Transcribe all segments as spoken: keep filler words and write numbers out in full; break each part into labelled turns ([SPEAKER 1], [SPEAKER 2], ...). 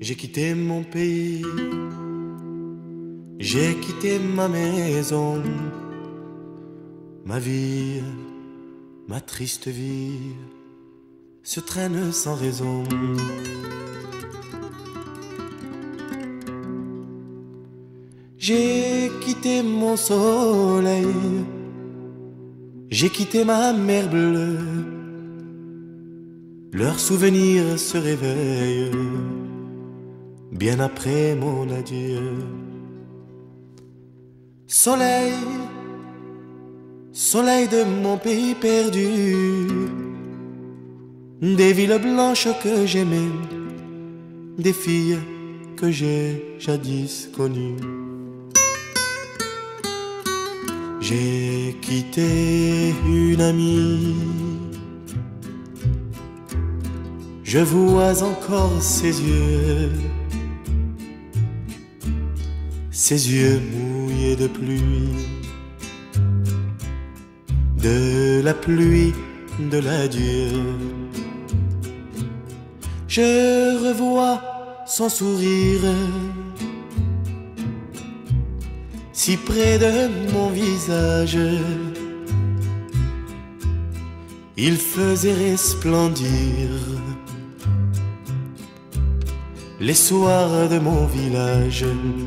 [SPEAKER 1] J'ai quitté mon pays, j'ai quitté ma maison, ma vie, ma triste vie se traîne sans raison. J'ai quitté mon soleil, j'ai quitté ma mer bleue, leurs souvenirs se réveillent bien après mon adieu. Soleil, soleil de mon pays perdu, des villes blanches que j'aimais, des filles que j'ai jadis connues. J'ai quitté une amie, je vois encore ses yeux, ses yeux mouillés de pluie, de la pluie de l'adieu. Je revois son sourire si près de mon visage, il faisait resplendir les soirs de mon village.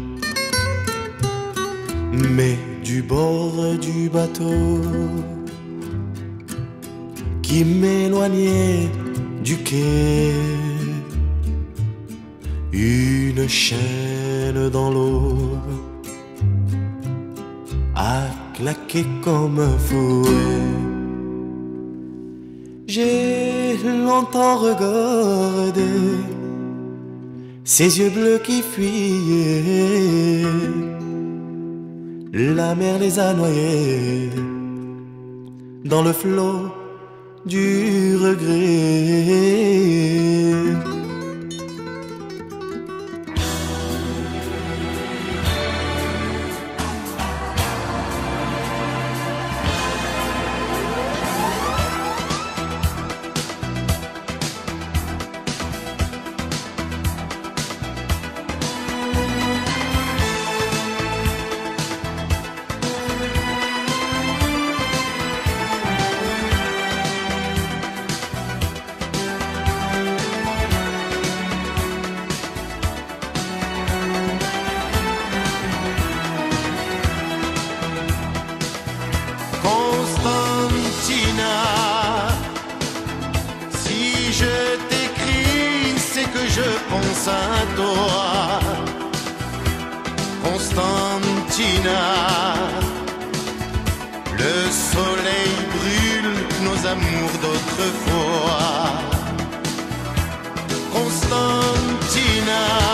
[SPEAKER 1] Mais du bord du bateau qui m'éloignait du quai, une chaîne dans l'eau a claqué comme un fouet. J'ai longtemps regardé ces yeux bleus qui fuyaient, la mer les a noyés dans le flot du regret.
[SPEAKER 2] Je pense à toi, Constantina. Le soleil brûle nos amours d'autrefois, Constantina.